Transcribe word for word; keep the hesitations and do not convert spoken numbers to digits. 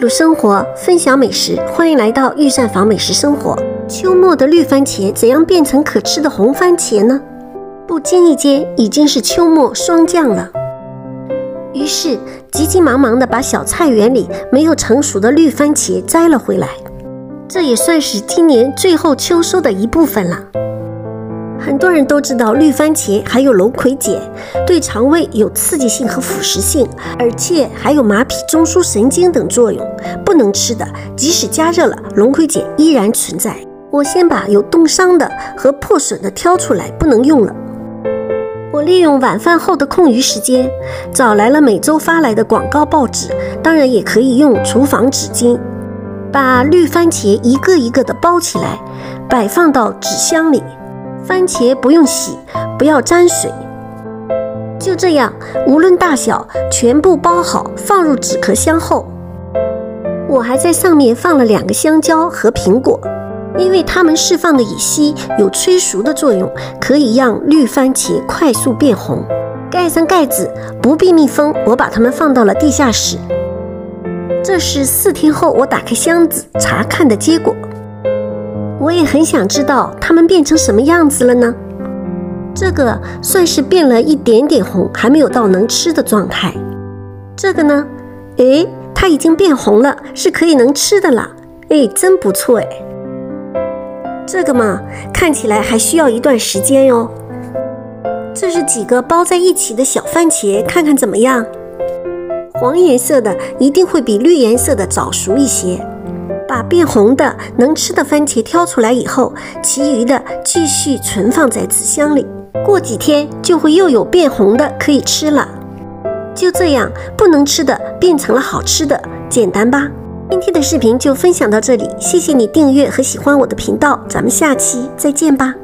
录生活，分享美食，欢迎来到御膳房美食生活。秋末的绿番茄怎样变成可吃的红番茄呢？不经意间已经是秋末霜降了。于是急急忙忙地把小菜园里没有成熟的绿番茄摘了回来，这也算是今年最后秋收的一部分了。很多人都知道绿番茄还有龙葵碱，对肠胃有刺激性和腐蚀性，而且还有麻痹中枢神经等作用，不能吃的，即使加热了，龙葵碱依然存在。我先把有冻伤的和破损的挑出来，不能用了。我利用晚饭后的空余时间，找来了每周发来的广告报纸，当然也可以用厨房纸巾，把绿番茄一个一个的包起来，摆放到纸箱里。番茄不用洗，不要沾水，就这样，无论大小，全部包好，放入纸壳箱后。我还在上面放了两个香蕉和苹果，因为它们释放的乙烯有催熟的作用，可以让绿番茄快速变红。盖上盖子，不必密封，我把它们放到了地下室。这是四天后我打开箱子查看的结果。我也很想知道它们变成什么样子了呢？这个算是变了一点点红，还没有到能吃的状态。这个呢，诶，它已经变红了，是可以能吃的了。诶，真不错诶。这个嘛，看起来还需要一段时间哟。这是几个包在一起的小番茄，看看怎么样？黄颜色的一定会比绿颜色的早熟一些。把变红的能吃的番茄挑出来以后，其余的继续存放在纸箱里，过几天就会又有变红的可以吃了。就这样，不能吃的变成了好吃的，简单吧？今天的视频就分享到这里，谢谢你订阅和喜欢我的频道，咱们下期再见吧。